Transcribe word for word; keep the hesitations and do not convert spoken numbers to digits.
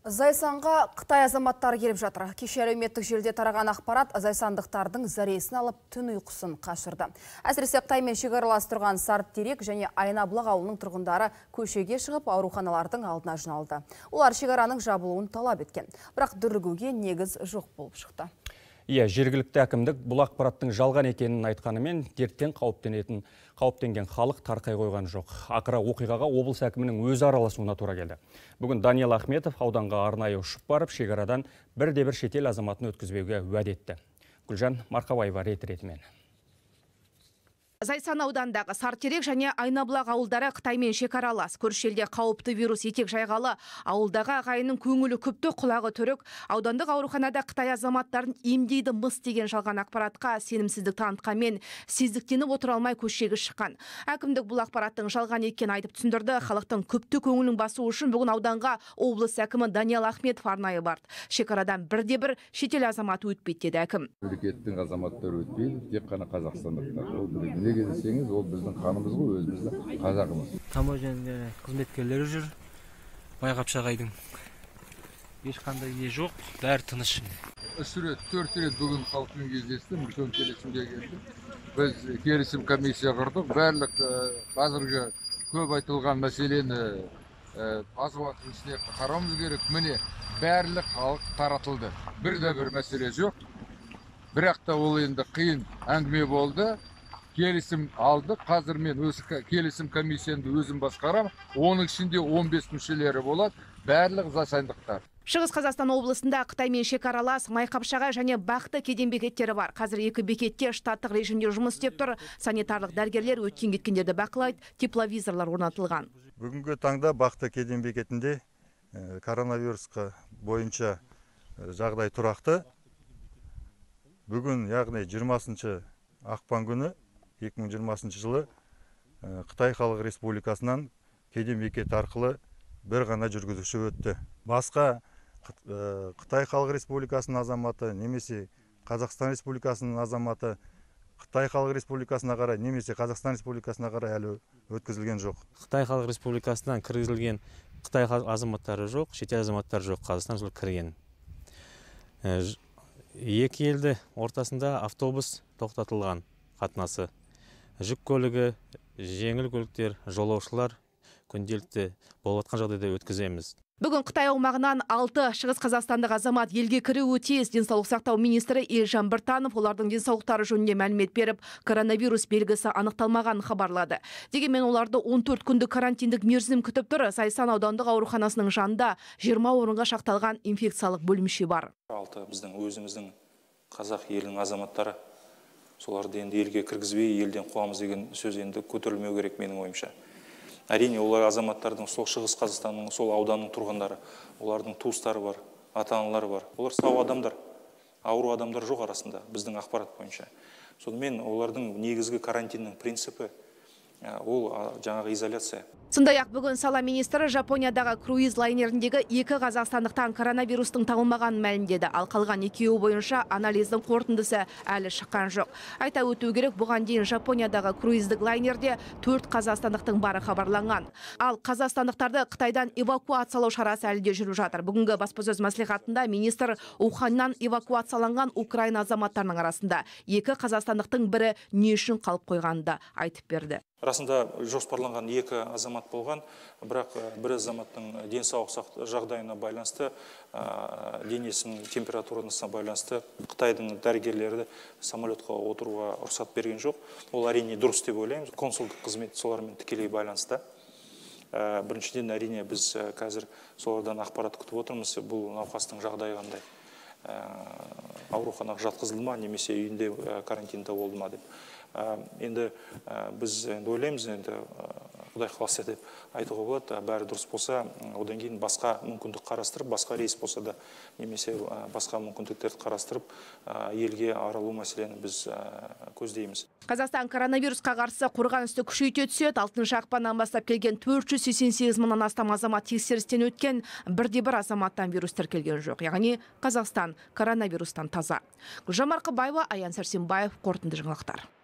Зайсанға Қытай азаматтары келіп жатыр. Кеше әлеуметтік желіде тараған ақпарат зайсандықтардың зәресін алып түн ұйқысын қашырды. Әсіресе Қытаймен шекаралас тұрған Сарытерек және Айнабұлақ ауылының тұрғындары көшеге шығып ауруханалардың алдына жиналды. Олар шекараның жабылуын талап еткен. Бірақ дүрлігуге негіз жоқ болып шықты. Иә, жергілікті әкімдік бұл ақпараттың жалған екенін айтқанымен дерттен қауіптенетін қауіптенген халық тарқай қойған жоқ. Ақыры оқиғаға облыс әкімінің өзі араласуына тура келді. Бүгін Даниал Ахметов ауданға арнайы ұшып барып, шекарадан бірде бір шетел азаматын өткізбеуге уәде етті. Гүлжан Марқабаева рет-ретімен. Зайсан аудандағы Сарытерек және Айнабұлақ ауылдары Қытаймен шекаралас. Көрші елде қауіпті вирус етек жайғалы. Ауылдағы ағайынның көңілі күпті, құлағы түрік. Аудандық ауруханада Қытай азаматтарын емдейді мыс деген жалған ақпаратқа сенімсіздік танытқанмен сездіктеніп отыра алмай көшеге шыққан. Әкімдік бұл ақпараттың жалған екенін айтып түсіндірді. Халықтың күпті көңілін басу үшін бүгін ауданға облыс әкімі Даниал Ахметов арнайы барды. Шекарадан бірде бір шетел азаматы өтпейді деді әкім. Мемлекеттің азаматтары өтпейді, тек қана қазақстандықтар. Неге десеңіз, ол біздің қанымыз ғой, өзіміздің қазағымыз. Таможня қызметкерлері жүр. Байғапшағайдың ешқандай не жоқ, бәрі тыныш. Үш рет, төрт рет бүгін халықпен кездестім, үлкен келісімге келдім. Біз келісім комиссия құрдық. Барлық қазіргі көп айтылған мәселені аз уақыттың ішінде қарауымыз керек. Міне, барлық халық таратылды. Бірде бір мәселе жоқ. Бірақ та ол енді қиын әңгіме болды. Келісім алды. Қазір мен өзі келісім комиссияны өзім басқарам. Оның ішінде он бес мүшелері болады. Барлық зайсандықтар. Шығыс Қазақстан облысында Қытаймен шекаралас Майқапшағай және Бақты кеден бекеттері бар. Қазір екі бекетте штаттық режимде жұмыс істеп тұр. Санитарлық дәрігерлер өткен кеткендерді бақылайды, тепловизорлар орнатылған. Бүгінгі таңда Бақты кеден бекетінде коронавирусқа бойынша жағдай тұрақты. Бүгін, яғни жиырмасыншы ақпан күні екі мың жиырмасыншы жылы Қытай Халық Республикасынан кеден бекеті арқылы бір ғана жүргізуші өтті. Басқа Қытай Халық Республикасының азаматы немесе Қазақстан Республикасының азаматы Қытай Халық Республикасына қарай немесе Қазақстан Республикасына қарай әлі өткізілген жоқ. Қытай Халық Республикасынан кіргізілген Қытай азаматтары жоқ, шетел азаматтары жоқ, Қазақстан жылы кірген. Екі елді ортасында автобус тоқтатылған қатынасы. Жүк көлігі, жеңіл көліктер, жолаушылар күнделікті болып жатқан жағдайда өткіземіз. Бүгін Қытай аумағынан алты шығыс қазақстандық азамат елге кіруі тиіс. Денсаулық сақтау министрі Елжан Біртанов олардың денсаулықтары жөнінде мәлімет беріп, коронавирус белгісі анықталмағанын хабарлады. Дегенмен оларды он төрт күндік карантиндік мерзім күтіп тұр. Зайсан аудандық ауруханасының жанында жиырма орынға шақталған инфекциялық бөлімше бар. Алты біздің өзіміздің қазақ елінің азаматтары. Соларды енді елге кіргізбей, елден қуамыз деген сөз енді көтерілмеу керек менің ойымша. Әрине, олар азаматтардың сол шығыс Қазақстанның, сол ауданның тұрғындары, олардың туыстары бар, ата-аналары бар. Олар сау адамдар, ауру адамдар жоқ арасында біздің ақпарат бойынша. Сонымен олардың негізгі карантиннің принципі ол жаңағы изоляция. Сондай-ақ бүгін сала министрі Жапониядағы круиз лайнеріндегі екі қазақстандықтан коронавирустың табылмағанын мәлімдеді. Ал қалған екеуі бойынша анализдің қорытындысы әлі шыққан жоқ. Айта өту керек, бұған дейін Жапониядағы круиздік лайнерде төрт қазақстандықтың бары хабарланған. Ал қазақстандықтарды Қытайдан эвакуациялау шарасы әлі де жүріп жатыр. Бүгінгі баспасөз мәслихатында министр Уханьнан эвакуацияланған Украина азаматтарының арасында екі қазақстандықтың бірі не үшін қалып қойғанын айтып берді. Расында жоспарланған екі азамат болған, бірақ бір азаматтың денсаулық жағдайына байланысты, денесінің температурасына байланысты Қытайдың дәрігерлері самолетқа отыруға рұқсат берген жоқ. Ол әрине дұрыс деп ойлаймыз. Консулдық қызмет солармен тікелей байланысты. Біріншіден әрине біз қазір солардан ақпарат күтіп отырмыз. Бұл науқастың жағдайы қандай? Ауруханаға жатқызылды ма, немесе үйінде карантинда болды ма деп. Енді біз ойлаймыз, енді Құдай қаласа деп айтуға болады. Бәрі дұрыс болса, одан кейін басқа мүмкіндік қарастырып, басқа рейс болса да, немесе басқа мүмкіндіктерді қарастырып, елге аралу мәселені біз көздейміз. Қазақстан коронавирусқа қарсы қорғанысты күшейте түседі. алтыншы ақпаннан бастап келген төрт жүз сексен сегіз мыңнан астам азамат тексерістен өткен, бірде бір азаматтан вирус тіркелген жоқ. Яғни Қазақстан коронавирустан таза. Гүлжан Марқабаева, Аян Сәрсенбаев, қорытынды жаңалықтар.